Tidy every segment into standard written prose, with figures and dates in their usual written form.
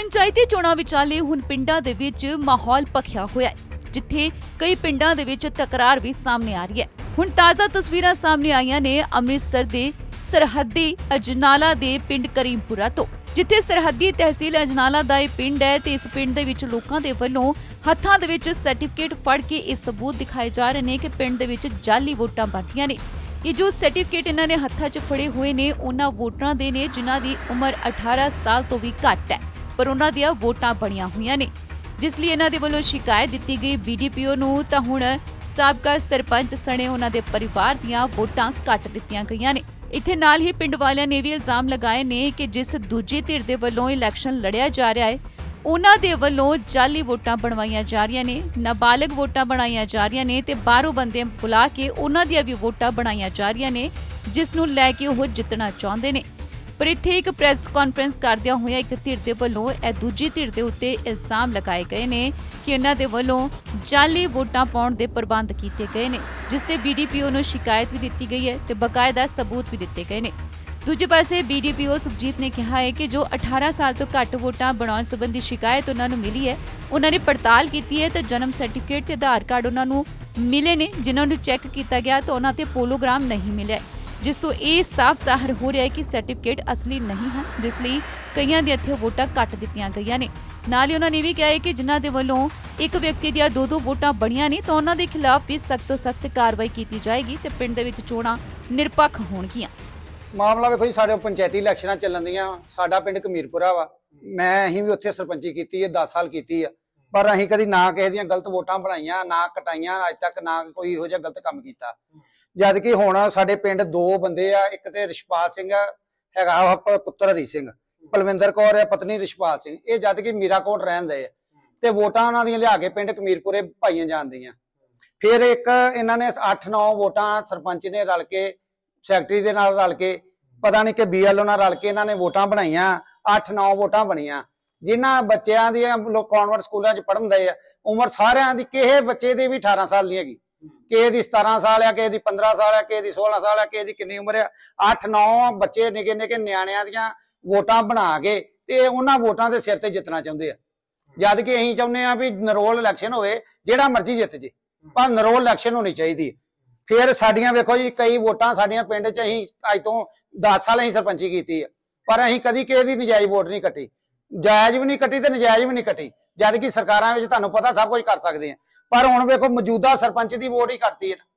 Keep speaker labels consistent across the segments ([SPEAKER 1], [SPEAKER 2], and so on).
[SPEAKER 1] ਪੰਚਾਇਤੀ ਚੋਣਾਂ ਵਿਚਾਲੇ ਹੁਣ ਪਿੰਡਾਂ ਦੇ ਵਿੱਚ ਮਾਹੌਲ ਭਖਿਆ ਹੋਇਆ ਹੈ, ਜਿੱਥੇ ਕਈ ਪਿੰਡਾਂ ਦੇ ਵਿੱਚ ਤਕਰਾਰ ਵੀ ਸਾਹਮਣੇ ਆ ਰਹੀ ਹੈ। ਹੁਣ ਤਾਜ਼ਾ ਤਸਵੀਰਾਂ ਸਾਹਮਣੇ ਆਈਆਂ ਨੇ ਅੰਮ੍ਰਿਤਸਰ ਦੇ ਸਰਹੱਦੀ ਅਜਨਾਲਾ ਦੇ ਪਿੰਡ ਕਰੀਮਪੁਰਾ ਤੋਂ, ਜਿੱਥੇ ਸਰਹੱਦੀ ਤਹਿਸੀਲ ਅਜਨਾਲਾ ਦਾ ਇਹ ਪਿੰਡ ਹੈ ਤੇ ਇਸ ਪਿੰਡ ਦੇ ਵਿੱਚ ਲੋਕਾਂ ਦੇ ਵੱਲੋਂ ਹੱਥਾਂ ਦੇ ਵਿੱਚ ਸਰਟੀਫਿਕੇਟ ਫੜ ਕੇ ਇਹ ਸਬੂਤ ਦਿਖਾਏ ਜਾ ਰਹੇ ਨੇ ਕਿ ਪਿੰਡ ਦੇ ਵਿੱਚ ਜਾਲੀ ਵੋਟਾਂ ਬਣਦੀਆਂ ਨੇ। ਇਹ ਜੋ ਸਰਟੀਫਿਕੇਟ ਇਹਨਾਂ ਨੇ ਹੱਥਾਂ 'ਚ ਫੜੇ ਹੋਏ ਨੇ ਉਹਨਾਂ ਵੋਟਰਾਂ ਦੇ ਨੇ ਜਿਨ੍ਹਾਂ ਦੀ ਉਮਰ 18 ਸਾਲ ਤੋਂ ਵੀ ਘੱਟ ਹੈ, ਪਰ ਉਹਨਾਂ ਦੀਆਂ ਵੋਟਾਂ ਬਣੀਆਂ ਹੋਈਆਂ ਨੇ, ਜਿਸ ਲਈ ਇਹਨਾਂ ਦੇ ਵੱਲੋਂ ਸ਼ਿਕਾਇਤ ਦਿੱਤੀ ਗਈ BDPO ਨੂੰ। ਤਾਂ ਹੁਣ ਸਾਬਕਾ ਸਰਪੰਚ ਸਣੇ ਉਹਨਾਂ ਦੇ ਪਰਿਵਾਰ ਦੀਆਂ ਵੋਟਾਂ ਕੱਟ ਦਿੱਤੀਆਂ ਗਈਆਂ ਨੇ। ਇੱਥੇ ਨਾਲ ਹੀ ਪਿੰਡ ਵਾਲਿਆਂ ਨੇ ਵੀ ਇਲਜ਼ਾਮ ਲਗਾਏ ਨੇ ਕਿ ਜਿਸ ਦੂਜੀ ਧਿਰ ਦੇ ਵੱਲੋਂ ਇਲੈਕਸ਼ਨ ਲੜਿਆ ਜਾ ਰਿਹਾ ਹੈ ਉਹਨਾਂ ਦੇ ਵੱਲੋਂ ਜਾਲੀ ਵੋਟਾਂ ਬਣਵਾਈਆਂ ਜਾ ਰਹੀਆਂ ਨੇ, ਨਾਬਾਲਗ ਵੋਟਾਂ ਬਣਾਈਆਂ ਜਾ ਰਹੀਆਂ ਨੇ ਤੇ ਬਾਹਰੋਂ ਬੰਦੇ ਬੁਲਾ ਕੇ ਉਹਨਾਂ ਦੀਆਂ ਵੀ ਵੋਟਾਂ ਬਣਾਈਆਂ ਜਾ ਰਹੀਆਂ ਨੇ, ਜਿਸ ਨੂੰ ਲੈ ਕੇ ਉਹ ਜਿੱਤਣਾ ਚਾਹੁੰਦੇ ਨੇ। ਪਰ ਇੱਥੇ ਇੱਕ ਪ੍ਰੈਸ ਕਾਨਫਰੰਸ ਕਰਦਿਆਂ ਹੋਇਆ ਇੱਕ ਧਿਰ ਦੇ ਵੱਲੋਂ ਇਹ ਦੂਜੀ ਧਿਰ ਦੇ ਉੱਤੇ ਇਲਜ਼ਾਮ ਲਗਾਏ ਗਏ ਨੇ ਕਿ ਇਹਨਾਂ ਦੇ ਵੱਲੋਂ ਜਾਲੀ ਵੋਟਾਂ ਪਾਉਣ ਦੇ ਪ੍ਰਬੰਧ ਕੀਤੇ ਗਏ ਨੇ, ਜਿਸ ਤੇ BDPO ਨੂੰ ਸ਼ਿਕਾਇਤ ਵੀ ਦਿੱਤੀ ਗਈ ਹੈ ਤੇ ਬਕਾਇਦਾ ਸਬੂਤ ਵੀ ਦਿੱਤੇ ਗਏ ਨੇ। ਦੂਜੇ ਪਾਸੇ BDPO ਸੁਖਜੀਤ ਨੇ ਕਿਹਾ ਹੈ ਕਿ ਜੋ 18 ਸਾਲ ਤੋਂ ਘੱਟ ਵੋਟਾਂ ਬਣਾਉਣ ਸੰਬੰਧੀ ਸ਼ਿਕਾਇਤ ਉਹਨਾਂ ਨੂੰ ਮਿਲੀ ਹੈ, ਉਹਨਾਂ ਨੇ ਪੜਤਾਲ ਕੀਤੀ ਹੈ ਤੇ ਜਨਮ ਸਰਟੀਫਿਕੇਟ ਤੇ ਆਧਾਰ ਕਾਰਡ ਉਹਨਾਂ ਨੂੰ ਮਿਲੇ ਨੇ, ਜਿਨ੍ਹਾਂ ਨੂੰ ਚੈੱਕ ਕੀਤਾ ਗਿਆ ਤਾਂ ਉਹਨਾਂ ਤੇ ਪੋਲੋਗ੍ਰਾਮ ਨਹੀਂ ਮਿਲਿਆ, ਜਿਸ ਤੋਂ ਇਹ ਸਾਫ਼ ਜ਼ਾਹਰ ਹੋ ਰਿਹਾ ਹੈ ਕਿ ਸਰਟੀਫਿਕੇਟ ਅਸਲੀ ਨਹੀਂ ਹਨ, ਜਿਸ ਲਈ ਕਈਆਂ ਦੀਆਂ ਇੱਥੇ ਵੋਟਾਂ ਕੱਟ ਦਿੱਤੀਆਂ ਗਈਆਂ ਨੇ। ਨਾਲ ਹੀ ਉਹਨਾਂ ਨੇ ਵੀ ਕਿਹਾ ਹੈ ਕਿ ਜਿਨ੍ਹਾਂ ਦੇ ਵੱਲੋਂ ਇੱਕ ਵਿਅਕਤੀ ਦੀਆਂ ਦੋ ਵੋਟਾਂ ਬਣੀਆਂ ਨੇ ਤਾਂ ਉਹਨਾਂ ਦੇ ਖਿਲਾਫ ਵੀ ਸਖਤ ਤੋਂ ਸਖਤ ਕਾਰਵਾਈ ਕੀਤੀ ਜਾਏਗੀ ਤੇ ਪਿੰਡ ਦੇ ਵਿੱਚ ਚੋਣਾਂ ਨਿਰਪੱਖ ਹੋਣਗੀਆਂ।
[SPEAKER 2] ਮਾਮਲਾ ਵੇਖੋ ਜੀ, ਸਾਡੇ ਪੰਚਾਇਤੀ ਇਲੈਕਸ਼ਨਾਂ ਚੱਲਣ ਦੀਆਂ। ਸਾਡਾ ਪਿੰਡ ਕਮੀਰਪੁਰਾ ਵਾ, ਅਸੀਂ ਵੀ ਉੱਥੇ ਸਰਪੰਚੀ ਕੀਤੀ ਹੈ, 10 ਸਾਲ ਕੀਤੀ ਆ, ਪਰ ਅਸੀਂ ਕਦੀ ਨਾ ਕਿਸੇ ਦੀਆਂ ਗਲਤ ਵੋਟਾਂ ਬਣਾਈਆਂ ਨਾ ਕਟਾਈਆਂ, ਅੱਜ ਤੱਕ ਨਾ ਕੋਈ ਇਹੋ ਜਿਹਾ ਗਲਤ ਕੰਮ ਕੀਤਾ। ਜਦ ਕਿ ਹੁਣ ਸਾਡੇ ਪਿੰਡ 2 ਬੰਦੇ ਆ, ਇੱਕ ਤੇ ਰਿਸ਼ਪਾਲ ਸਿੰਘ ਹੈਗਾ ਪੁੱਤਰ ਹਰੀ ਸਿੰਘ, ਪਲਵਿੰਦਰ ਕੌਰ ਹੈ ਪਤਨੀ ਰਿਸ਼ਪਾਲ ਸਿੰਘ, ਇਹ ਜਦ ਕਿ ਮੀਰਾਕੋਟ ਰਹਿੰਦੇ ਆ ਤੇ ਵੋਟਾਂ ਉਹਨਾਂ ਦੀਆਂ ਲਿਆ ਕੇ ਪਿੰਡ ਕਮੀਰਪੁਰੇ ਪਾਈਆਂ ਜਾਂਦੀਆਂ। ਫਿਰ ਇੱਕ ਇਹਨਾਂ ਨੇ 8-9 ਵੋਟਾਂ ਸਰਪੰਚ ਨੇ ਰਲ ਕੇ ਸੈਕਟਰੀ ਦੇ ਨਾਲ ਰਲ ਕੇ ਪਤਾ ਨਹੀਂ ਕਿ BLO ਨਾਲ ਰਲ ਕੇ ਇਹਨਾਂ ਨੇ ਵੋਟਾਂ ਬਣਾਈਆਂ, 8-9 ਵੋਟਾਂ ਬਣੀਆਂ। ਜਿਨ੍ਹਾਂ ਬੱਚਿਆਂ ਦੀਆਂ ਲੋਕ ਕਨਵੈਂਟ ਸਕੂਲਾਂ 'ਚ ਪੜ੍ਹਦੇ ਆ, ਉਮਰ ਸਾਰਿਆਂ ਦੀ, ਕਿਸੇ ਬੱਚੇ ਦੀ ਵੀ 18 ਸਾਲ ਨਹੀਂ ਹੈਗੀ, ਕਿਸੇ ਦੀ 17 ਸਾਲ ਆ, ਕਿਸੇ ਦੀ 15 ਸਾਲ ਆ, ਕਿਸੇ ਦੀ 16 ਸਾਲ ਆ, ਕਿਸੇ ਦੀ ਕਿੰਨੀ ਉਮਰ ਆ। 8-9 ਬੱਚੇ ਨਿੱਕੇ ਨਿੱਕੇ ਨਿਆਣਿਆਂ ਦੀਆਂ ਵੋਟਾਂ ਬਣਾ ਕੇ ਤੇ ਉਹਨਾਂ ਵੋਟਾਂ ਦੇ ਸਿਰ ਤੇ ਜਿੱਤਣਾ ਚਾਹੁੰਦੇ ਆ। ਜਦ ਕਿ ਅਸੀਂ ਚਾਹੁੰਦੇ ਆ ਵੀ ਨਰੋਲ ਇਲੈਕਸ਼ਨ ਹੋਵੇ, ਜਿਹੜਾ ਮਰਜ਼ੀ ਜਿੱਤ ਜੇ, ਪਰ ਨਰੋਲ ਇਲੈਕਸ਼ਨ ਹੋਣੀ ਚਾਹੀਦੀ। ਫਿਰ ਸਾਡੀਆਂ ਵੇਖੋ ਜੀ, ਕਈ ਵੋਟਾਂ ਸਾਡੀਆਂ ਪਿੰਡ 'ਚ ਅਸੀਂ ਅੱਜ ਤੋਂ 10 ਸਾਲ ਅਸੀਂ ਸਰਪੰਚੀ ਕੀਤੀ ਆ, ਪਰ ਅਸੀਂ ਕਦੀ ਕਿਸੇ ਦੀ ਨਜਾਇਜ਼ ਵੋਟ ਨਹੀਂ ਕੱਟੀ, ਜਾਇਜ਼ ਵੀ ਨਹੀਂ ਕੱਟੀ ਤੇ ਨਜਾਇਜ਼ ਵੀ ਨਹੀਂ ਕੱਟੀ। ਜਦ ਕਿ ਸਰਕਾਰਾਂ ਵਿੱਚ ਤੁਹਾਨੂੰ ਪਤਾ ਸਭ ਕੁਝ ਕਰ ਸਕਦੇ ਆ, ਪਰ ਹੁਣ ਵੇਖੋ ਮੌਜੂਦਾ ਸਰਪੰਚ ਦੀ ਵੋਟ ਹੀ ਕੱਟਤੀ ਹੈ।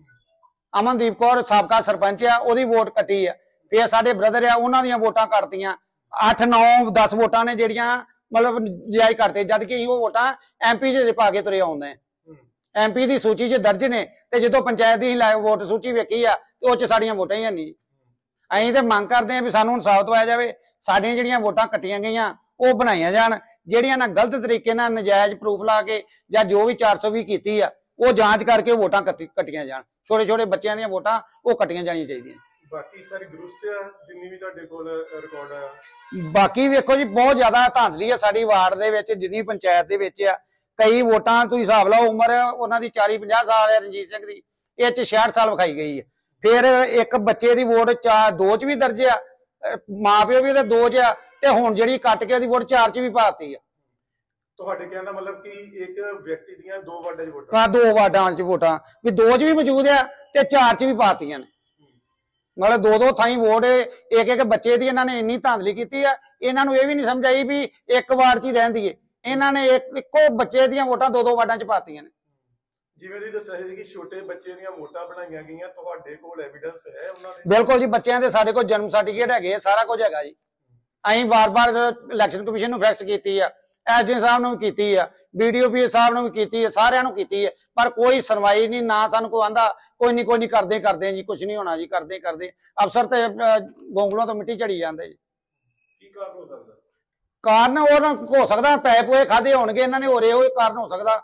[SPEAKER 2] ਅਮਨਦੀਪ ਕੌਰ ਸਾਬਕਾ ਸਰਪੰਚ ਆ, ਉਹਦੀ ਵੋਟ ਕੱਟੀ ਆ। ਫਿਰ ਸਾਡੇ ਬ੍ਰਦਰ ਆ, ਉਹਨਾਂ ਦੀਆਂ ਵੋਟਾਂ ਕੱਟਤੀਆਂ। 8-9-10 ਵੋਟਾਂ ਨੇ ਜਿਹੜੀਆਂ ਮਤਲਬ ਨਜਾਇਜ਼ ਕਰਤੇ, ਜਦ ਕਿ ਉਹ ਵੋਟਾਂ MP 'ਚ ਪਾ ਕੇ ਤੁਰੇ ਆਉਂਦੇ ਆ, MP ਦੀ ਸੂਚੀ 'ਚ ਦਰਜ ਨੇ। ਤੇ ਜਦੋਂ ਪੰਚਾਇਤ ਦੀ ਵੋਟ ਸੂਚੀ ਵੇਖੀ ਆ ਤੇ ਉਹ 'ਚ ਸਾਡੀਆਂ ਵੋਟਾਂ ਹੀ ਨਹੀਂ। ਅਸੀਂ ਤੇ ਮੰਗ ਕਰਦੇ ਆ ਵੀ ਸਾਨੂੰ ਇਨਸਾਫ ਦਿਵਾਇਆ ਜਾਵੇ, ਸਾਡੀਆਂ ਜਿਹੜੀਆਂ ਵੋਟਾਂ ਕੱਟੀਆਂ ਗਈਆਂ ਉਹ ਬਣਾਈਆਂ ਜਾਣ, ਜਿਹੜੀਆਂ ਨਾ ਗਲਤ ਤਰੀਕੇ ਨਾਲ ਨਜਾਇਜ਼ ਪ੍ਰੂਫ ਲਾ ਕੇ ਜਾਂ ਜੋ ਵੀ 420 ਕੀਤੀ ਆ ਉਹ ਜਾਂਚ ਕਰਕੇ ਵੋਟਾਂ ਕੱਟੀਆਂ ਜਾਣ। ਛੋਟੇ ਛੋਟੇ ਬੱਚਿਆਂ ਦੀਆਂ ਵੋਟਾਂ ਉਹ ਕੱਟੀਆਂ ਜਾਣੀਆਂ ਚਾਹੀਦੀਆਂ।
[SPEAKER 3] ਬਾਕੀ ਸਾਰੀ ਦਰੁਸਤ ਆ ਜਿੰਨੀ ਵੀ ਤੁਹਾਡੇ ਕੋਲ ਰਿਕਾਰਡ ਆ? ਬਾਕੀ
[SPEAKER 2] ਵੇਖੋ ਜੀ, ਬਹੁਤ ਜ਼ਿਆਦਾ ਧਾਂਦਲੀ ਆ ਸਾਡੀ ਵਾਰਡ ਦੇ ਵਿੱਚ, ਜਿੰਨੀ ਪੰਚਾਇਤ ਦੇ ਵਿੱਚ ਆ। ਕਈ ਵੋਟਾਂ ਤੁਸੀਂ ਹਿਸਾਬ ਲਾਓ, ਉਮਰ ਉਹਨਾਂ ਦੀ 40-50 ਸਾਲ ਹੈ, ਰਣਜੀਤ ਸਿੰਘ ਦੀ ਇਹ 'ਚ 66 ਸਾਲ ਵਿਖਾਈ ਗਈ ਹੈ। ਫਿਰ ਇੱਕ ਬੱਚੇ ਦੀ ਵੋਟ 2 'ਚ ਵੀ ਦਰਜ ਆ, ਮਾਂ ਪਿਓ ਵੀ ਉਹਦੇ 2 'ਚ ਆ, ਤੇ ਹੁਣ ਜਿਹੜੀ ਕੱਟ ਕੇ ਉਹਦੀ ਵੋਟ 4 'ਚ ਵੀ ਪਾਤੀ ਆ।
[SPEAKER 3] ਤੁਹਾਡੇ ਕਹਿਣ ਦਾ ਮਤਲਬ ਕਿ ਇੱਕ ਵਿਅਕਤੀ ਦੀਆਂ 2 ਵਾਰਡਾਂ 'ਚ ਵੋਟਾਂ?
[SPEAKER 2] 2 ਵਾਰਡਾਂ 'ਚ ਵੋਟਾਂ ਵੀ 2 'ਚ ਵੀ ਮੌਜੂਦ ਆ ਤੇ 4 'ਚ ਵੀ ਪਾਤੀਆਂ ਨੇ। ਮਤਲਬ 2-2 ਥਾਈਂ ਵੋਟ ਇੱਕ ਬੱਚੇ ਦੀ ਇਹਨਾਂ ਨੇ ਇੰਨੀ ਧਾਂਦਲੀ ਕੀਤੀ ਆ। ਇਹਨਾਂ ਨੂੰ ਇਹ ਵੀ ਨਹੀਂ ਸਮਝ ਆਈ ਵੀ ਇੱਕ ਵਾਰਡ 'ਚ ਹੀ ਰਹਿੰਦੀ ਏ, ਇਹਨਾਂ ਨੇ ਇੱਕੋ ਬੱਚੇ ਦੀਆਂ ਵੋਟਾਂ 2-2 ਵਾਰਡਾਂ 'ਚ ਪਾਤੀਆਂ ਨੇ।
[SPEAKER 3] ਜਿਵੇਂ ਤੁਸੀਂ ਦੱਸਿਆ ਸੀ ਕਿ ਛੋਟੇ ਬੱਚੇ ਦੀਆਂ ਵੋਟਾਂ ਬਣਾਈਆਂ ਗਈਆਂ, ਤੁਹਾਡੇ ਕੋਲ ਐਵੀਡੈਂਸ ਹੈ ਉਹਨਾਂ ਦੇ?
[SPEAKER 2] ਬਿਲਕੁਲ ਜੀ, ਬੱਚਿਆਂ ਦੇ ਸਾਡੇ ਕੋਲ ਜਨਮ ਸਰਟੀਫਿਕੇਟ ਹੈਗੇ, ਸਾਰਾ ਕੁਝ ਹੈਗਾ ਜੀ। ਅਸੀਂ ਵਾਰ-ਵਾਰ ਇਲੈਕਸ਼ਨ ਕਮਿਸ਼ਨ ਨੂੰ ਫੈਕਸ ਕੀਤੀ ਆ, SDO ਸਾਹਿਬ ਨੂੰ ਵੀ ਕੀਤੀ ਆ, BDO ਸਾਹਿਬ ਨੂੰ ਵੀ ਕੀਤੀ ਹੈ, ਸਾਰਿਆਂ ਨੂੰ ਕੀਤੀ ਹੈ, ਪਰ ਕੋਈ ਸੁਣਵਾਈ ਨਹੀਂ। ਨਾ ਸਾਨੂੰ ਕੋਈ ਆਂਦਾ ਕੋਈ ਨਹੀਂ ਕਰਦੇ ਜੀ, ਕੁਝ ਨਹੀਂ ਹੋਣਾ ਜੀ, ਕਰਦੇ ਅਫਸਰ ਤੇ ਗੋਂਗਲੋਂ ਤੋਂ ਮਿੱਟੀ ਝੜੀ ਜਾਂਦੇ ਜੀ।
[SPEAKER 3] ਕੀ ਕਾਰਨ ਹੋ ਸਕਦਾ?
[SPEAKER 2] ਕਾਰਨ ਉਹ ਹੋ ਸਕਦਾ ਪੈਸੇ ਪੂਏ ਖਾਦੇ ਹੋਣਗੇ ਇਹਨਾਂ ਨੇ, ਹੋਰ ਇਹੋ ਕਾਰਨ ਹੋ ਸਕਦਾ।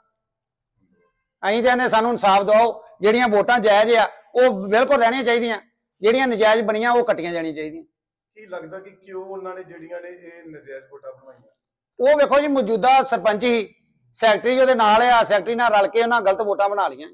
[SPEAKER 2] ਅਸੀਂ ਕਹਿੰਦੇ ਸਾਨੂੰ ਇਨਸਾਫ ਦਿਵਾਓ, ਜਿਹੜੀਆਂ ਵੋਟਾਂ ਜਾਇਜ਼ ਆ ਉਹ ਬਿਲਕੁਲ ਰਹਿਣੀਆਂ ਚਾਹੀਦੀਆਂ, ਜਿਹੜੀਆਂ ਨਜਾਇਜ਼ ਬਣੀਆਂ ਉਹ ਕੱਟੀਆਂ ਜਾਣੀਆਂ ਚਾਹੀਦੀਆਂ।
[SPEAKER 3] ਕੀ ਲੱਗਦਾ ਕਿ ਕਿਉਂ ਉਹਨਾਂ ਨੇ ਜਿਹੜੀਆਂ ਨੇ ਇਹ ਨਜਾਇਜ਼ ਵੋਟਾਂ ਬਣਾਈਆਂ?
[SPEAKER 2] ਉਹ ਵੇਖੋ ਜੀ, ਮੌਜੂਦਾ ਸਰਪੰਚ ਹੀ ਸੈਕਟਰੀ ਉਹਦੇ ਨਾਲ ਆ, ਸੈਕਟਰੀ ਨਾਲ ਰਲ ਕੇ ਉਹਨਾਂ ਗਲਤ ਵੋਟਾਂ ਬਣਾ ਲਈਆਂ।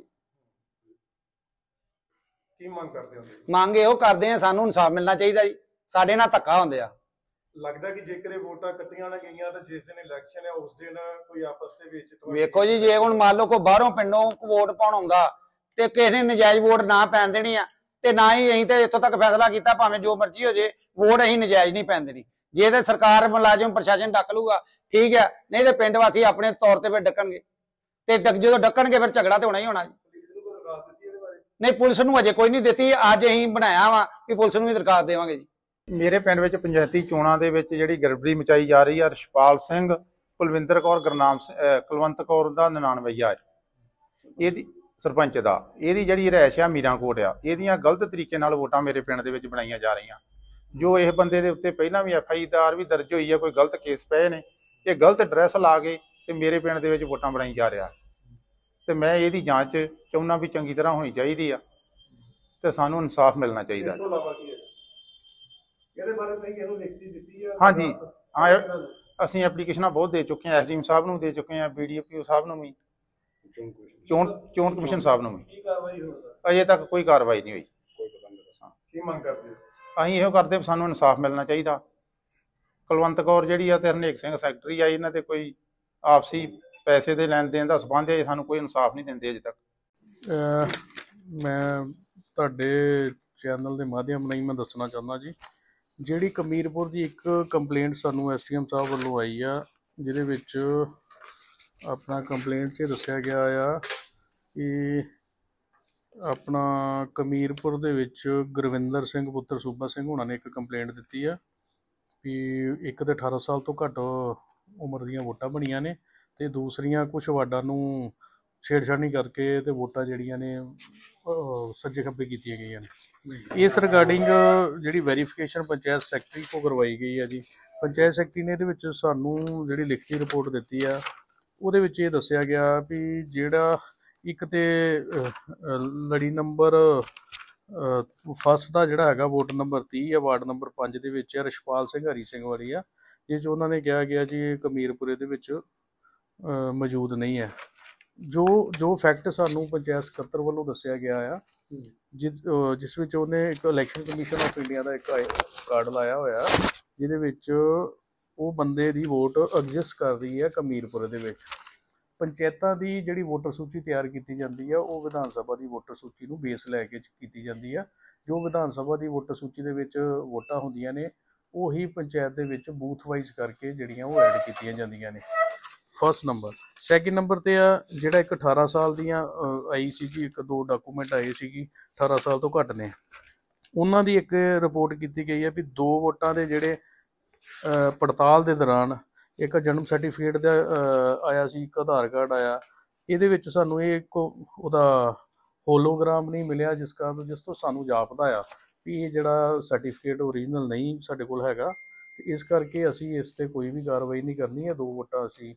[SPEAKER 3] ਕੀ ਮੰਗ ਕਰਦੇ ਹੋ?
[SPEAKER 2] ਮੰਗ ਇਹੋ ਕਰਦੇ ਆ, ਸਾਨੂੰ ਇਨਸਾਫ ਮਿਲਣਾ ਚਾਹੀਦਾ ਜੀ, ਸਾਡੇ ਨਾਲ ਧੱਕਾ ਹੁੰਦੇ ਆ।
[SPEAKER 3] ਲੱਗਦਾ ਕਿ ਜੇਕਰ ਇਹ ਵੋਟਾਂ ਕੱਟੀਆਂ ਨਾ ਗਈਆਂ ਤਾਂ ਜਿਸ ਦਿਨ ਇਲੈਕਸ਼ਨ ਹੈ ਉਸ ਦਿਨ ਕੋਈ ਆਪਸ ਦੇ ਵਿੱਚ
[SPEAKER 2] ਵੇਖੋ ਜੀ, ਜੇ ਹੁਣ ਮੰਨ ਲਓ ਕੋਈ ਬਾਹਰੋਂ ਪਿੰਡੋਂ ਵੋਟ ਪਾਉਣ ਆਉਂਦਾ ਤੇ ਕਿਸੇ ਨੇ ਨਜਾਇਜ਼ ਵੋਟ ਨਾ ਪੈਣ ਦੇਣੀ ਆ, ਤੇ ਨਾ ਹੀ ਅਸੀਂ ਤੇ ਇੱਥੋਂ ਤੱਕ ਫੈਸਲਾ ਕੀਤਾ ਭਾਵੇਂ ਜੋ ਮਰਜ਼ੀ ਹੋ ਜੇ, ਵੋਟ ਅਸੀਂ ਨਜਾਇਜ਼ ਨਹੀਂ ਪੈਣ ਦੇਣੀ। ਜੇ ਤੇ ਸਰਕਾਰ ਮੁਲਾਜ਼ਮ ਪ੍ਰਸ਼ਾਸਨ ਡੱਕ ਲੂਗਾ ਠੀਕ ਹੈ, ਨਹੀਂ ਤੇ ਪਿੰਡ ਵਾਸੀ ਆਪਣੇ ਤੌਰ ਤੇ ਫਿਰ ਡੱਕਣਗੇ, ਤੇ ਜਦੋਂ ਡੱਕਣਗੇ ਫਿਰ ਝਗੜਾ ਤੇ ਹੋਣਾ ਹੀ ਹੋਣਾ ਜੀ। ਨਹੀਂ, ਪੁਲਿਸ ਨੂੰ ਅਜੇ ਕੋਈ ਨਹੀਂ ਦਿੱਤੀ, ਅੱਜ ਅਸੀਂ ਬਣਾਇਆ ਵਾ ਕਿ ਪੁਲਿਸ ਨੂੰ ਵੀ ਦਰਖਾਸਤ ਦੇਵਾਂਗੇ ਜੀ।
[SPEAKER 4] ਮੇਰੇ ਪਿੰਡ ਵਿੱਚ ਪੰਚਾਇਤੀ ਚੋਣਾਂ ਦੇ ਵਿੱਚ ਜਿਹੜੀ ਗੜਬੜੀ ਮਚਾਈ ਜਾ ਰਹੀ ਹੈ, ਰਛਪਾਲ ਸਿੰਘ, ਕੁਲਵਿੰਦਰ ਕੌਰ, ਕੁਲਵੰਤ ਕੌਰ ਦਾ 99 ਹੈ ਇਹਦੀ ਸਰਪੰਚ ਦਾ, ਇਹਦੀ ਜਿਹੜੀ ਰਿਹਾਇਸ਼ ਆ ਮੀਰਾਂਕੋਟ ਆ, ਇਹਦੀਆਂ ਗਲਤ ਤਰੀਕੇ ਨਾਲ ਵੋਟਾਂ ਮੇਰੇ ਪਿੰਡ ਦੇ ਵਿੱਚ ਬਣਾਈਆਂ ਜਾ ਰਹੀਆਂ। ਜੋ ਇਸ ਬੰਦੇ ਦੇ ਉੱਤੇ ਪਹਿਲਾਂ ਵੀ FIR ਵੀ ਦਰਜ ਹੋਈ ਹੈ, ਕੋਈ ਗਲਤ ਕੇਸ ਪਏ ਨੇ, ਇਹ ਗਲਤ ਐਡਰੈਸ ਲਾ ਕੇ ਤੇ ਮੇਰੇ ਪਿੰਡ ਦੇ ਵਿੱਚ ਵੋਟਾਂ ਬਣਾਈ ਜਾ ਰਿਹਾ, ਤੇ ਮੈਂ ਇਹਦੀ ਜਾਂਚ ਚਾਹੁੰਦਾ ਵੀ ਚੰਗੀ ਤਰ੍ਹਾਂ ਹੋਣੀ ਚਾਹੀਦੀ ਆ ਤੇ ਸਾਨੂੰ ਇਨਸਾਫ ਮਿਲਣਾ ਚਾਹੀਦਾ।
[SPEAKER 3] ਇਹਦੇ ਬਾਰੇ ਨਹੀਂ ਇਹਨੂੰ ਲਿਖਤੀ ਦਿੱਤੀ ਆ?
[SPEAKER 4] ਹਾਂਜੀ, ਅਸੀਂ ਐਪਲੀਕੇਸ਼ਨਾਂ ਬਹੁਤ ਦੇ ਚੁੱਕੇ ਹਾਂ, SDM ਸਾਹਿਬ ਨੂੰ ਦੇ ਚੁੱਕੇ ਹਾਂ, BDO ਸਾਹਿਬ ਨੂੰ ਵੀ, ਚੋਣ ਕਮਿਸ਼ਨ ਸਾਹਿਬ ਨੂੰ ਵੀ।
[SPEAKER 3] ਕੀ ਕਾਰਵਾਈ ਹੋਈ?
[SPEAKER 4] ਅਜੇ ਤੱਕ ਕੋਈ ਕਾਰਵਾਈ ਨਹੀਂ ਹੋਈ।
[SPEAKER 3] ਕੀ ਮੰਗ ਕਰਦੇ ਹੋ?
[SPEAKER 4] ਅਸੀਂ ਇਹੋ ਕਰਦੇ ਸਾਨੂੰ ਇਨਸਾਫ ਮਿਲਣਾ ਚਾਹੀਦਾ। ਕੁਲਵੰਤ ਕੌਰ ਜਿਹੜੀ ਆ ਤੇ ਹਰਨੇਕ ਸਿੰਘ ਸੈਕਟਰੀ ਆ, ਇਹਨਾਂ ਦੇ ਕੋਈ ਆਪਸੀ ਪੈਸੇ ਦੇ ਲੈਣ ਦੇਣ ਦਾ ਸਬੰਧ ਹੈ, ਸਾਨੂੰ ਕੋਈ ਇਨਸਾਫ ਨਹੀਂ ਦਿੰਦੇ ਅਜੇ ਤੱਕ।
[SPEAKER 5] ਮੈਂ ਤੁਹਾਡੇ ਚੈਨਲ ਦੇ ਮਾਧਿਅਮ ਰਾਹੀਂ ਮੈਂ ਦੱਸਣਾ ਚਾਹੁੰਦਾ ਜੀ, ਜਿਹੜੀ ਕਮੀਰਪੁਰ ਦੀ ਇੱਕ ਕੰਪਲੇਂਟ ਸਾਨੂੰ SDM ਸਾਹਿਬ ਵੱਲੋਂ ਆਈ ਆ, ਜਿਹਦੇ ਵਿੱਚ ਆਪਣਾ ਕੰਪਲੇਂਟ 'ਚ ਦੱਸਿਆ ਗਿਆ ਆ ਕਿ ਆਪਣਾ ਕਮੀਰਪੁਰ ਦੇ ਵਿੱਚ ਗੁਰਵਿੰਦਰ ਸਿੰਘ ਪੁੱਤਰ ਸੂਬਾ ਸਿੰਘ ਹੋਣਾ ਨੇ ਇੱਕ ਕੰਪਲੇਂਟ ਦਿੱਤੀ ਆ ਵੀ ਇੱਕ ਤਾਂ 18 ਸਾਲ ਤੋਂ ਘੱਟ ਉਮਰ ਦੀਆਂ ਵੋਟਾਂ ਬਣੀਆਂ ਨੇ, ਅਤੇ ਦੂਸਰੀਆਂ ਕੁਛ ਵਾਰਡਾਂ ਨੂੰ ਛੇੜਛਾੜੀ ਕਰਕੇ ਤੇ ਵੋਟਾਂ ਜਿਹੜੀਆਂ ਨੇ ਸੱਜੇ ਖੱਬੇ ਕੀਤੀਆਂ ਗਈਆਂ ਨੇ। ਇਸ ਰਿਗਾਰਡਿੰਗ ਜਿਹੜੀ ਵੈਰੀਫਿਕੇਸ਼ਨ ਪੰਚਾਇਤ ਸੈਕਟਰੀ ਕੋਲ ਕਰਵਾਈ ਗਈ ਹੈ ਜੀ। ਪੰਚਾਇਤ ਸੈਕਟਰੀ ਨੇ ਇਹਦੇ ਵਿੱਚ ਸਾਨੂੰ ਜਿਹੜੀ ਲਿਖਤੀ ਰਿਪੋਰਟ ਦਿੱਤੀ ਆ, ਉਹਦੇ ਵਿੱਚ ਇਹ ਦੱਸਿਆ ਗਿਆ ਵੀ ਜਿਹੜਾ ਇੱਕ ਤੇ ਲੜੀ ਨੰਬਰ ਫਸਟ ਦਾ ਜਿਹੜਾ ਹੈਗਾ ਵੋਟ ਨੰਬਰ 30 ਆ, ਵਾਰਡ ਨੰਬਰ 5 ਦੇ ਵਿੱਚ ਰਛਪਾਲ ਸਿੰਘ ਹਰੀ ਸਿੰਘ ਵਾਲੀ ਆ, ਜਿਸ 'ਚ ਉਹਨਾਂ ਨੇ ਕਿਹਾ ਗਿਆ ਜੀ ਕਮੀਰਪੁਰੇ ਦੇ ਵਿੱਚ ਮੌਜੂਦ ਨਹੀਂ ਹੈ। ਜੋ ਫੈਕਟ ਸਾਨੂੰ ਪੰਚਾਇਤ ਸਕੱਤਰ ਵੱਲੋਂ ਦੱਸਿਆ ਗਿਆ ਆ, ਜਿਸ ਵਿੱਚ ਉਹਨੇ ਇੱਕ ਇਲੈਕਸ਼ਨ ਕਮਿਸ਼ਨ ਆਫ ਇੰਡੀਆ ਦਾ ਇੱਕ ਕਾਰਡ ਲਾਇਆ ਹੋਇਆ, ਜਿਹਦੇ ਵਿੱਚ ਉਹ ਬੰਦੇ ਦੀ ਵੋਟ ਐਗਜ਼ਿਸਟ ਕਰ ਰਹੀ ਹੈ ਕਮੀਰਪੁਰੇ ਦੇ ਵਿੱਚ। ਪੰਚਾਇਤਾਂ ਦੀ ਜਿਹੜੀ ਵੋਟਰ ਸੂਚੀ ਤਿਆਰ ਕੀਤੀ ਜਾਂਦੀ ਆ, ਉਹ ਵਿਧਾਨ ਸਭਾ ਦੀ ਵੋਟਰ ਸੂਚੀ ਨੂੰ ਬੇਸ ਲੈ ਕੇ ਕੀਤੀ ਜਾਂਦੀ ਆ। ਜੋ ਵਿਧਾਨ ਸਭਾ ਦੀ ਵੋਟਰ ਸੂਚੀ ਦੇ ਵਿੱਚ ਵੋਟਾਂ ਹੁੰਦੀਆਂ ਨੇ, ਉਹੀ ਪੰਚਾਇਤ ਦੇ ਵਿੱਚ ਬੂਥ ਵਾਈਜ਼ ਕਰਕੇ ਜਿਹੜੀਆਂ ਉਹ ਐਡ ਕੀਤੀਆਂ ਜਾਂਦੀਆਂ ਨੇ। First number. ਸੈਕਿੰਡ ਨੰਬਰ 'ਤੇ ਆ ਜਿਹੜਾ ਇੱਕ 18 ਸਾਲ ਦੀਆਂ ਆਈ ਸੀ ਜੀ, ਇੱਕ ਦੋ ਡਾਕੂਮੈਂਟ ਆਏ ਸੀਗੀ 18 ਸਾਲ ਤੋਂ ਘੱਟ ਨੇ, ਉਹਨਾਂ ਦੀ ਇੱਕ ਰਿਪੋਰਟ ਕੀਤੀ ਗਈ ਹੈ ਵੀ 2 ਵੋਟਾਂ ਦੇ ਜਿਹੜੇ ਪੜਤਾਲ ਦੇ ਦੌਰਾਨ ਇੱਕ ਜਨਮ ਸਰਟੀਫਿਕੇਟ ਦਾ ਆਇਆ ਸੀ, ਇੱਕ ਆਧਾਰ ਕਾਰਡ ਆਇਆ, ਇਹਦੇ ਵਿੱਚ ਸਾਨੂੰ ਇਹ ਇੱਕ ਉਹਦਾ ਹੋਲੋਗ੍ਰਾਮ ਨਹੀਂ ਮਿਲਿਆ, ਜਿਸ ਤੋਂ ਸਾਨੂੰ ਜਾਪਦਾ ਆ ਵੀ ਇਹ ਜਿਹੜਾ ਸਰਟੀਫਿਕੇਟ ਓਰੀਜਨਲ ਨਹੀਂ ਸਾਡੇ ਕੋਲ ਹੈਗਾ, ਤੇ ਇਸ ਕਰਕੇ ਅਸੀਂ ਇਸ 'ਤੇ ਕੋਈ ਵੀ ਕਾਰਵਾਈ ਨਹੀਂ ਕਰਨੀ ਹੈ। 2 ਵੋਟਾਂ ਅਸੀਂ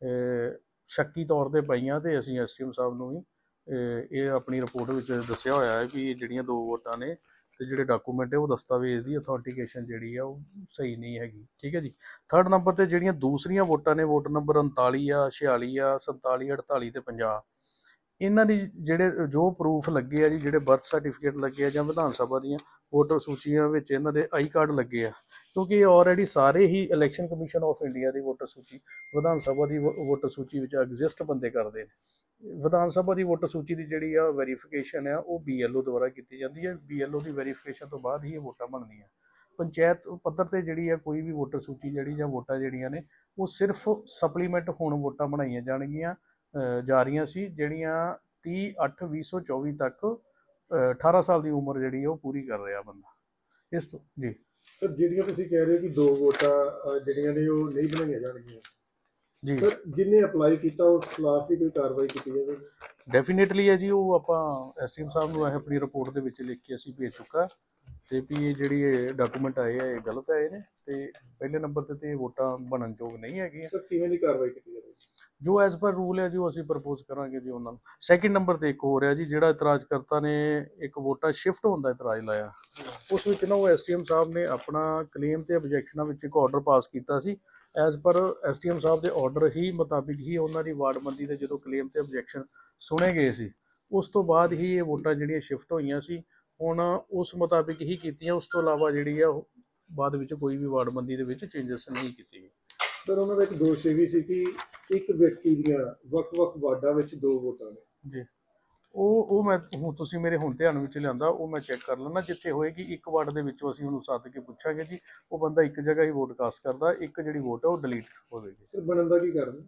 [SPEAKER 5] ਸ਼ੱਕੀ ਤੌਰ 'ਤੇ ਪਾਈਆਂ, ਅਤੇ ਅਸੀਂ SDM ਸਾਹਿਬ ਨੂੰ ਵੀ ਇਹ ਆਪਣੀ ਰਿਪੋਰਟ ਵਿੱਚ ਦੱਸਿਆ ਹੋਇਆ ਹੈ ਵੀ ਜਿਹੜੀਆਂ 2 ਵੋਟਾਂ ਨੇ ਤੇ ਜਿਹੜੇ ਡਾਕੂਮੈਂਟ ਹੈ ਉਹ ਦਸਤਾਵੇਜ਼ ਦੀ ਅਥੈਂਟੀਕੇਸ਼ਨ ਜਿਹੜੀ ਆ ਉਹ ਸਹੀ ਨਹੀਂ ਹੈਗੀ। ਠੀਕ ਹੈ ਜੀ। ਥਰਡ ਨੰਬਰ 'ਤੇ ਜਿਹੜੀਆਂ ਦੂਸਰੀਆਂ ਵੋਟਾਂ ਨੇ, ਵੋਟ ਨੰਬਰ 39 ਆ, 46 ਆ, 47, 48 ਤੇ 50, ਇਹਨਾਂ ਦੀ ਜਿਹੜੇ ਜੋ ਪ੍ਰੂਫ ਲੱਗੇ ਆ ਜੀ, ਜਿਹੜੇ ਬਰਥ ਸਰਟੀਫਿਕੇਟ ਲੱਗੇ ਆ ਜਾਂ ਵਿਧਾਨ ਸਭਾ ਦੀਆਂ ਵੋਟਰ ਸੂਚੀਆਂ ਵਿੱਚ ਇਹਨਾਂ ਦੇ ਆਈ ਕਾਰਡ ਲੱਗੇ ਆ, ਕਿਉਂਕਿ ਇਹ ਆਲਰੇਡੀ ਸਾਰੇ ਹੀ ਇਲੈਕਸ਼ਨ ਕਮਿਸ਼ਨ ਆਫ ਇੰਡੀਆ ਦੀ ਵੋਟਰ ਸੂਚੀ ਵਿਧਾਨ ਸਭਾ ਦੀ ਵੋਟਰ ਸੂਚੀ ਵਿੱਚ ਐਗਜ਼ਿਸਟ ਬੰਦੇ ਕਰਦੇ ਨੇ। ਵਿਧਾਨ ਸਭਾ ਦੀ ਵੋਟਰ ਸੂਚੀ ਦੀ ਜਿਹੜੀ ਆ ਵੈਰੀਫਿਕੇਸ਼ਨ ਆ ਉਹ BLO ਦੁਆਰਾ ਕੀਤੀ ਜਾਂਦੀ ਹੈ। BLO ਦੀ ਵੈਰੀਫਿਕੇਸ਼ਨ ਤੋਂ ਬਾਅਦ ਹੀ ਇਹ ਵੋਟਾਂ ਬਣਦੀਆਂ। ਪੰਚਾਇਤ ਪੱਧਰ 'ਤੇ ਜਿਹੜੀ ਆ ਕੋਈ ਵੀ ਵੋਟਰ ਸੂਚੀ ਜਿਹੜੀ ਜਾਂ ਵੋਟਾਂ ਜਿਹੜੀਆਂ ਨੇ ਉਹ ਸਿਰਫ ਸਪਲੀਮੈਂਟ ਹੁਣ ਵੋਟਾਂ ਬਣਾਈਆਂ ਜਾਣਗੀਆਂ ਜਾ ਰਹੀਆਂ ਸੀ, ਜਿਹੜੀਆਂ 30/8/2024 ਤੱਕ 18 ਸਾਲ ਦੀ ਉਮਰ ਜਿਹੜੀ ਉਹ ਪੂਰੀ ਕਰ ਰਿਹਾ ਬੰਦਾ। ਇਸ ਜੀ
[SPEAKER 3] ਸਰ, ਜਿਹੜੀਆਂ ਤੁਸੀਂ ਕਹਿ ਰਹੇ ਹੋ ਕਿ 2 ਵੋਟਾਂ ਜਿਹੜੀਆਂ ਨੇ ਉਹ ਨਹੀਂ ਬਣਾਈਆਂ ਜਾਣਗੀਆਂ
[SPEAKER 5] ਜੀ,
[SPEAKER 3] ਸਰ, ਜਿਹਨੇ ਅਪਲਾਈ ਕੀਤਾ ਉਸ ਖਿਲਾਫ ਵੀ ਕੋਈ ਕਾਰਵਾਈ ਕੀਤੀ ਜਾਵੇ?
[SPEAKER 5] ਡੈਫੀਨੇਟਲੀ ਹੈ ਜੀ, ਉਹ ਆਪਾਂ SDM ਸਾਹਿਬ ਨੂੰ ਆਪਣੀ ਰਿਪੋਰਟ ਦੇ ਵਿੱਚ ਲਿਖ ਕੇ ਅਸੀਂ ਭੇਜ ਚੁੱਕਾ, ਅਤੇ ਵੀ ਇਹ ਜਿਹੜੀ ਇਹ ਡਾਕੂਮੈਂਟ ਆਏ ਆ ਇਹ ਗਲਤ ਆਏ ਨੇ, ਅਤੇ ਪਹਿਲੇ ਨੰਬਰ 'ਤੇ ਵੋਟਾਂ ਬਣਨ ਯੋਗ ਨਹੀਂ ਹੈਗੀਆਂ।
[SPEAKER 3] ਸਰ, ਕਿਵੇਂ ਦੀ ਕਾਰਵਾਈ ਕੀਤੀ ਜਾਵੇ?
[SPEAKER 5] ਜੋ ਐਜ਼ ਪਰ ਰੂਲ ਹੈ ਜੀ ਉਹ ਅਸੀਂ ਪ੍ਰਪੋਜ਼ ਕਰਾਂਗੇ ਜੀ ਉਹਨਾਂ ਨੂੰ। ਸੈਕਿੰਡ ਨੰਬਰ 'ਤੇ ਇੱਕ ਹੋ ਰਿਹਾ ਜੀ, ਜਿਹੜਾ ਇਤਰਾਜ਼ਕਰਤਾ ਨੇ ਇੱਕ ਵੋਟਾਂ ਸ਼ਿਫਟ ਹੋਣ ਦਾ ਇਤਰਾਜ਼ ਲਾਇਆ, ਉਸ ਵਿੱਚ ਨਾ ਉਹ SDM ਸਾਹਿਬ ਨੇ ਆਪਣਾ ਕਲੇਮ ਅਤੇ ਆਬਜੈਕਸ਼ਨਾਂ ਵਿੱਚ ਇੱਕ ਆਰਡਰ ਪਾਸ ਕੀਤਾ ਸੀ। ਐਜ਼ ਪਰ SDM ਸਾਹਿਬ ਦੇ ਆਰਡਰ ਹੀ ਮੁਤਾਬਿਕ ਹੀ ਉਹਨਾਂ ਦੀ ਵਾਰਡਬੰਦੀ ਦੇ ਜਦੋਂ ਕਲੇਮ ਅਤੇ ਆਬਜੈਕਸ਼ਨ ਸੁਣੇ ਗਏ ਸੀ, ਉਸ ਤੋਂ ਬਾਅਦ ਹੀ ਇਹ ਵੋਟਾਂ ਜਿਹੜੀਆਂ ਸ਼ਿਫਟ ਹੋਈਆਂ ਸੀ। ਹੁਣ ਉਸ ਮੁਤਾਬਿਕ ਹੀ ਕੀਤੀਆਂ, ਉਸ ਤੋਂ ਇਲਾਵਾ ਜਿਹੜੀ ਆ ਬਾਅਦ ਵਿੱਚ ਕੋਈ ਵੀ ਵਾਰਡਬੰਦੀ ਦੇ ਵਿੱਚ ਚੇਂਜਸ ਨਹੀਂ ਕੀਤੀ ਗਈ।
[SPEAKER 3] ਸਰ ਉਹਨਾਂ ਦਾ ਇੱਕ ਦੋਸ਼ ਇਹ ਵੀ ਸੀ ਕਿ ਇੱਕ ਵਿਅਕਤੀ ਦੀਆਂ ਵੱਖ-ਵੱਖ ਵਾਰਡਾਂ ਵਿੱਚ 2 ਵੋਟਾਂ ਨੇ
[SPEAKER 5] ਜੀ, ਉਹ ਮੈਂ ਹੁਣ ਤੁਸੀਂ ਮੇਰੇ ਹੁਣ ਧਿਆਨ ਵਿੱਚ ਲਿਆਂਦਾ, ਉਹ ਮੈਂ ਚੈੱਕ ਕਰ ਲੈਣਾ। ਜਿੱਥੇ ਹੋਏਗੀ ਇੱਕ ਵਾਰਡ ਦੇ ਵਿੱਚੋਂ ਅਸੀਂ ਉਹਨੂੰ ਸੱਦ ਕੇ ਪੁੱਛਾਂਗੇ ਜੀ, ਉਹ ਬੰਦਾ ਇੱਕ ਜਗ੍ਹਾ ਹੀ ਵੋਟ ਕਾਸਟ ਕਰਦਾ, ਇੱਕ ਜਿਹੜੀ ਵੋਟ ਹੈ ਉਹ ਡਿਲੀਟ ਹੋਵੇਗੀ।
[SPEAKER 3] ਸਰ ਬਣਨ ਦਾ ਕੀ ਕਾਰਨ?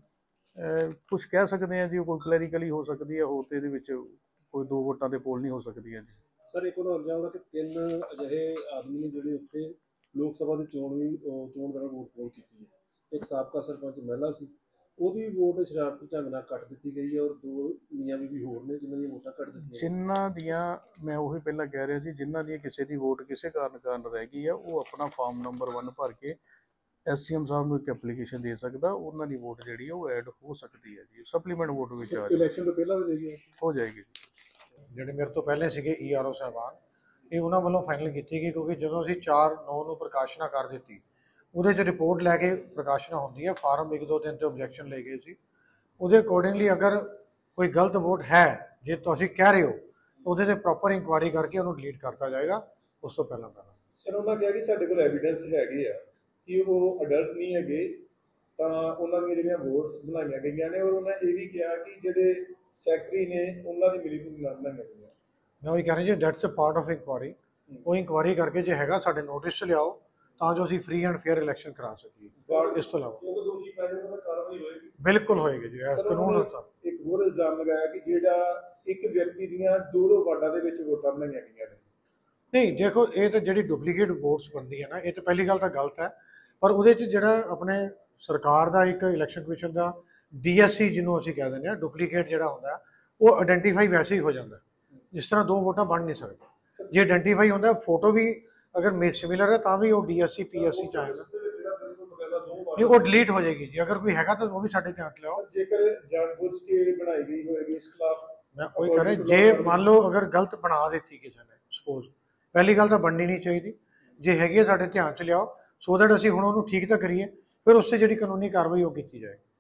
[SPEAKER 5] ਕੁਝ ਕਹਿ ਸਕਦੇ ਹਾਂ ਜੀ, ਕੋਈ ਕਲੈਰੀਕਲੀ ਹੋ ਸਕਦੀ ਹੈ, ਹੋਰ ਤੇ ਇਹਦੇ ਵਿੱਚ ਕੋਈ 2 ਵੋਟਾਂ ਦੇ ਪੋਲ ਨਹੀਂ ਹੋ ਸਕਦੀ ਹੈ ਜੀ।
[SPEAKER 3] ਸਰ ਇੱਕ ਹੋਰ ਜਾਊਗਾ ਕਿ 3 ਅਜਿਹੇ ਆਦਮੀ ਨੇ ਜਿਹੜੇ ਉੱਥੇ ਲੋਕ ਸਭਾ ਦੀ ਚੋਣ ਦੌਰਾਨ ਵੋਟ ਪੋਲ ਕੀਤੀ ਹੈ। ਇੱਕ ਸਾਬਕਾ ਸਰਪੰਚ ਮਹਿਲਾ ਸੀ, ਉਹਦੀ ਵੋਟ ਸ਼ਰਾਰਤੀ ਢੰਗ ਨਾਲ ਕੱਟ ਦਿੱਤੀ ਗਈ ਹੈ, ਔਰ 2 ਮੀਆਂ ਬੀਬੀ ਹੋਰ ਨੇ ਜਿਨ੍ਹਾਂ ਦੀਆਂ ਵੋਟਾਂ ਕੱਟ ਦਿੱਤੀਆਂ।
[SPEAKER 5] ਜਿਨ੍ਹਾਂ ਦੀਆਂ, ਮੈਂ ਉਹੀ ਪਹਿਲਾਂ ਕਹਿ ਰਿਹਾ ਜੀ, ਜਿਨ੍ਹਾਂ ਦੀਆਂ ਕਿਸੇ ਦੀ ਵੋਟ ਕਿਸੇ ਕਾਰਨ ਰਹਿ ਗਈ ਹੈ, ਉਹ ਆਪਣਾ ਫਾਰਮ ਨੰਬਰ 1 ਭਰ ਕੇ SDM ਸਾਹਿਬ ਨੂੰ ਇੱਕ ਐਪਲੀਕੇਸ਼ਨ ਦੇ ਸਕਦਾ, ਉਹਨਾਂ ਦੀ ਵੋਟ ਜਿਹੜੀ ਹੈ ਉਹ ਐਡ ਹੋ ਸਕਦੀ ਹੈ ਜੀ, ਸਪਲੀਮੈਂਟ ਵੋਟ ਵਿੱਚ ਆ
[SPEAKER 3] ਇਲੈਕਸ਼ਨ ਤੋਂ ਪਹਿਲਾਂ
[SPEAKER 5] ਹੋ ਜਾਏਗੀ ਜੀ।
[SPEAKER 6] ਜਿਹੜੇ ਮੇਰੇ ਤੋਂ ਪਹਿਲੇ ਸੀਗੇ ERO ਸਾਹਿਬਾਨ, ਇਹ ਉਹਨਾਂ ਵੱਲੋਂ ਫਾਈਨਲ ਕੀਤੀ ਗਈ, ਕਿਉਂਕਿ ਜਦੋਂ ਅਸੀਂ 4/9 ਨੂੰ ਪ੍ਰਕਾਸ਼ਨਾ ਕਰ ਦਿੱਤੀ, ਉਹਦੇ 'ਚ ਰਿਪੋਰਟ ਲੈ ਕੇ ਪ੍ਰਕਾਸ਼ਨਾ ਹੁੰਦੀ ਹੈ, ਫਾਰਮ 1, 2, 3 ਤੇ ਓਬਜੈਕਸ਼ਨ ਲੈ ਗਏ ਸੀ। ਉਹਦੇ ਅਕੋਰਡਿੰਗਲੀ ਅਗਰ ਕੋਈ ਗਲਤ ਵੋਟ ਹੈ, ਜੇ ਤੁਸੀਂ ਕਹਿ ਰਹੇ ਹੋ, ਤਾਂ ਉਹਦੇ 'ਤੇ ਪ੍ਰੋਪਰ ਇਨਕੁਆਇਰੀ ਕਰਕੇ ਉਹਨੂੰ ਡਿਲੀਟ ਕਰਤਾ ਜਾਏਗਾ ਉਸ ਤੋਂ ਪਹਿਲਾਂ।
[SPEAKER 3] ਸਰ ਉਹਨਾਂ ਕਿਹਾ ਕਿ ਸਾਡੇ ਕੋਲ ਐਵੀਡੈਂਸ ਹੈਗੇ ਆ ਕਿ ਉਹ ਅਡਲਟ ਨਹੀਂ ਹੈਗੇ, ਤਾਂ ਉਹਨਾਂ ਦੀਆਂ ਜਿਹੜੀਆਂ ਵੋਟਸ ਬਣਾਈਆਂ ਗਈਆਂ ਨੇ, ਔਰ ਉਹਨਾਂ ਇਹ ਵੀ ਕਿਹਾ ਕਿ ਜਿਹੜੇ ਸੈਕਟਰੀ ਨੇ ਉਹਨਾਂ ਦੀ ਮਿਲੀਭੁਗਤ ਨਾਲ ਬਣਾਈਆਂ ਗਈਆਂ।
[SPEAKER 6] ਮੈਂ ਉਹੀ ਕਹਿ ਰਿਹਾ ਜੀ, that's a part of inquiry. ਉਹ ਇਨਕੁਆਇਰੀ ਕਰਕੇ ਜੇ ਹੈਗਾ ਸਾਡੇ ਨੋਟਿਸ 'ਚ ਲਿਆਓ, ਤਾਂ ਜੋ ਅਸੀਂ ਫ੍ਰੀ ਐਂਡ ਫੇਅਰ ਇਲੈਕਸ਼ਨ ਕਰਾ ਸਕੀਏ। ਇਸ ਤੋਂ ਇਲਾਵਾ
[SPEAKER 3] ਦੋਸ਼ੀ ਪਾਏ ਉਹਨਾਂ ਦੀ ਕਾਰਵਾਈ ਹੋਏਗੀ,
[SPEAKER 6] ਬਿਲਕੁਲ ਹੋਏਗੀ ਜੀ, ਇਸ ਕਾਨੂੰਨ ਅਨੁਸਾਰ।
[SPEAKER 3] ਇੱਕ ਹੋਰ ਇਲਜ਼ਾਮ ਲਗਾਇਆ ਕਿ ਜਿਹੜਾ ਇੱਕ ਵਿਅਕਤੀ ਦੀਆਂ 2 ਵਾਰਡਾਂ ਦੇ ਵਿੱਚ ਵੋਟਾਂ ਬਣਾਈਆਂ ਗਈਆਂ ਨੇ।
[SPEAKER 6] ਨਹੀਂ ਦੇਖੋ, ਇਹ ਤਾਂ ਜਿਹੜੀ ਡੁਪਲੀਕੇਟ ਵੋਟਸ ਬਣਦੀ ਹੈ ਨਾ, ਇਹ ਤਾਂ ਪਹਿਲੀ ਗੱਲ ਤਾਂ ਗਲਤ ਹੈ, ਪਰ ਉਹਦੇ 'ਚ ਜਿਹੜਾ ਆਪਣੇ ਸਰਕਾਰ ਦਾ ਇੱਕ ਇਲੈਕਸ਼ਨ ਕਮਿਸ਼ਨ ਦਾ DSC ਜਿਹਨੂੰ ਅਸੀਂ ਕਹਿ ਦਿੰਦੇ ਹਾਂ, ਡੁਪਲੀਕੇਟ ਜਿਹੜਾ ਹੁੰਦਾ ਉਹ ਆਇਡੈਂਟੀਫਾਈ ਵੈਸੇ ਹੀ ਹੋ ਜਾਂਦਾ। ਜਿਸ ਤਰ੍ਹਾਂ 2 ਵੋਟਾਂ ਬਣ ਨਹੀਂ ਸਕਦੀਆਂ, ਜੇ ਆਇਡੈਂਟੀਫਾਈ ਹੁੰਦਾ, ਫੋਟੋ ਵੀ ਅਗਰ ਸਿਮਿਲਰ ਹੈ ਤਾਂ ਵੀ ਉਹ DSC PSC ਚਾਹੇਗਾ, ਨਹੀਂ ਉਹ ਡਿਲੀਟ ਹੋ ਜਾਏਗੀ ਜੀ। ਅਗਰ ਕੋਈ ਹੈਗਾ ਤਾਂ ਉਹ ਵੀ ਸਾਡੇ ਧਿਆਨ 'ਚ ਲਿਆਓ।
[SPEAKER 3] ਜੇਕਰ ਜਾਣਬੁੱਝ ਕੇ ਬਣਾਈ ਗਈ ਹੋਏਗੀ ਇਸ ਖਿਲਾਫ,
[SPEAKER 6] ਮੈਂ ਕੋਈ ਕਹਿ ਰਿਹਾ, ਜੇ ਮੰਨ ਲਓ ਅਗਰ ਗਲਤ ਬਣਾ ਦਿੱਤੀ ਕਿਸੇ ਨੇ, ਸਪੋਜ਼, ਪਹਿਲੀ ਗੱਲ ਤਾਂ ਬਣਨੀ ਨਹੀਂ ਚਾਹੀਦੀ। ਜੇ ਹੈਗੀ ਹੈ ਸਾਡੇ ਧਿਆਨ 'ਚ ਲਿਆਓ, ਸੋ ਦੈਟ ਅਸੀਂ ਹੁਣ ਉਹਨੂੰ ਠੀਕ ਤਾਂ ਕਰੀਏ, ਫਿਰ ਉਸ 'ਤੇ ਜਿਹੜੀ ਕਾਨੂੰਨੀ ਕਾਰਵਾਈ ਉਹ ਕੀਤੀ ਜਾਏ।